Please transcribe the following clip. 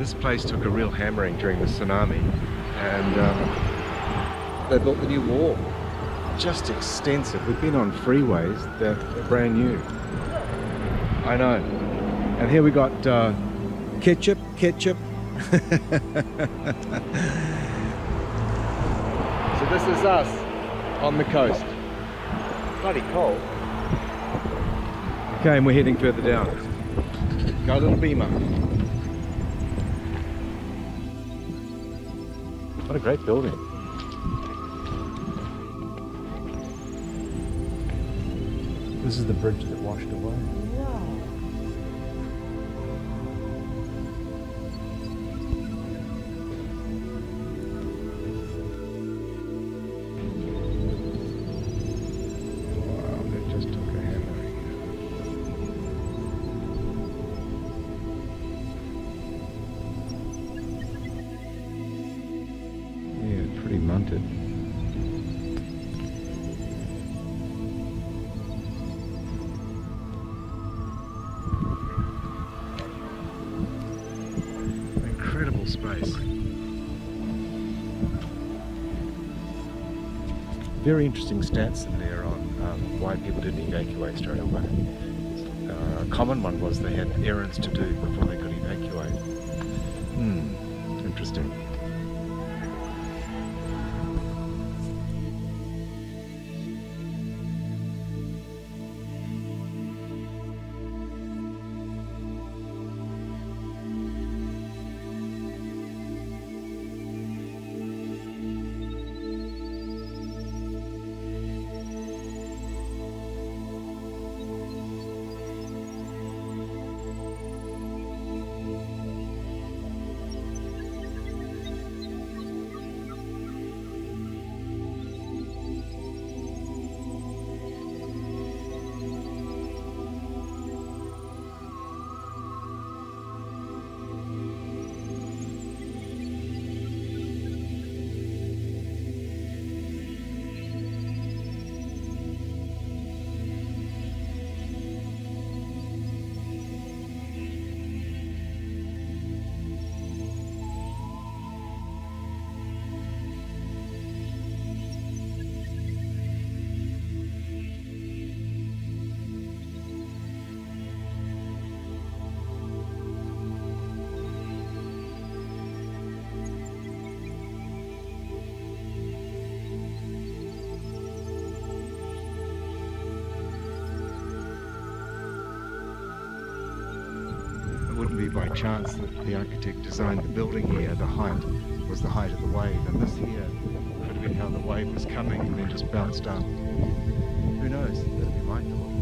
This place took a real hammering during the tsunami, and they built the new wall. Just extensive. We've been on freeways that are brand new. I know. And here we got ketchup. So this is us on the coast. Bloody cold. Okay, and we're heading further down. Got a little beamer. What a great building. This is the bridge that washed away. Munted. Incredible space. Very interesting stats in there on why people didn't evacuate straight away. A common one was they had errands to do before they could evacuate. Interesting. Wouldn't be by chance that the architect designed the building here. The height was the height of the wave, and this here could have been how the wave was coming and then just bounced up. Who knows? That'd be my thought.